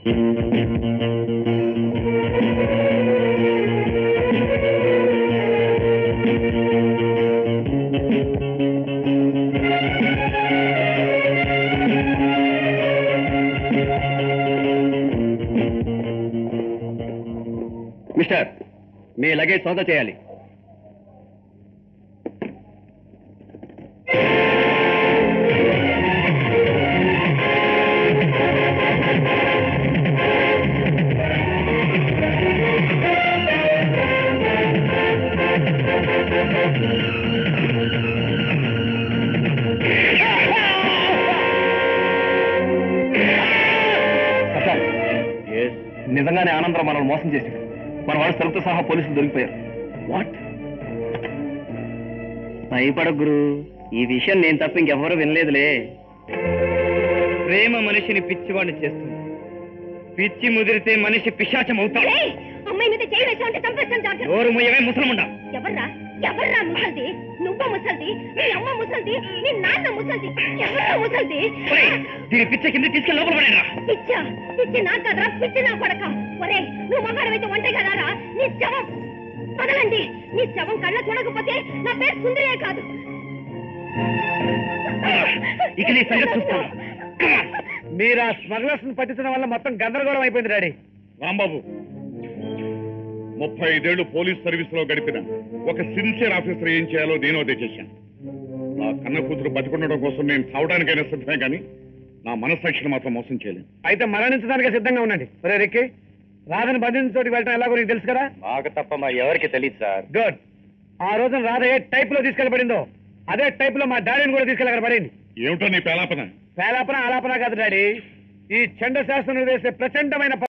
Mister, మీ luggage సౌదా చేయాలి. నిజంగానే ఆనందరావు మనల్ని మోసం చేశాడు. మన వాడు సరుకుతో సహా పోలీసులు దొరికిపోయారు. వాట్? భయపడ గురు, ఈ విషయం నేను తప్ప ఇంకెవ్వరూ వినలేదులే. ప్రేమ మనిషిని పిచ్చివాడిని చేస్తుంది. పిచ్చి ముదిరితే మనిషి పిశాచం అవుతాడు. అమ్మాయి మీద చేయి వేసామంటే చంపేస్తాను. నోరు ముయ్యవే ముసలముండా. ఎవర్రా ముసల్ది? నువ్వు ముసల్ది, నీ అమ్మ ముసల్ది, నీ నాన్న ముసల్ది. ఎవర్రా ముసల్ది? దీని పిచ్చ కింద తీసుకెళ్ళి లోపల పడేరా. పిచ్చి నా కదరా, పిచ్చి నా కొడక. ఒరే, నువ్వు మగాడవైతే ఒంటే కదారా? నీ శవం వదలండి. నీ శవం కళ్ళ చూడకపోతే నా పేరు సుందరే కాదు. ఇక నీ సంగతి చూస్తాను. మీరు ఆ స్మగ్లర్స్ పట్టించడం వల్ల మొత్తం గందరగోళం అయిపోయింది డాడీ. రాంబాబు, 35 ఏళ్లు పోలీస్ సర్వీస్ లో గడిపిన ఒక సిన్సియర్ ఆఫీసర్ ఏం చేయాలో నేను అదే చేశాను. నా కన్న కూతురు బతికుండడం కోసం నేను చావడానికైనా సిద్ధమే కానీ నా మనస్సాక్షిని మాత్రం మోసం చేయలేను. అయితే మరణించడానికి సిద్ధంగా ఉండండి. ఒరే రిక్కి, రాధని బంధించిన చోటికి వెళ్ళడం ఎలాగో నీకు తెలుసు కదా? మాకు తప్ప మా ఎవరికి తెలియదు సార్. గుడ్. ఆ రోజున రాధ ఏ టైప్ లో తీసుకెళ్ళబడిందో అదే టైప్ లో మా డాడీని కూడా తీసుకెళ్ళగల పడింది. ఏమిటో నీ పేలాపన? పేలాపన ఆలాపన కాదు డాడీ, ఈ చండ శాస్త్రం వేసే ప్రచండమైన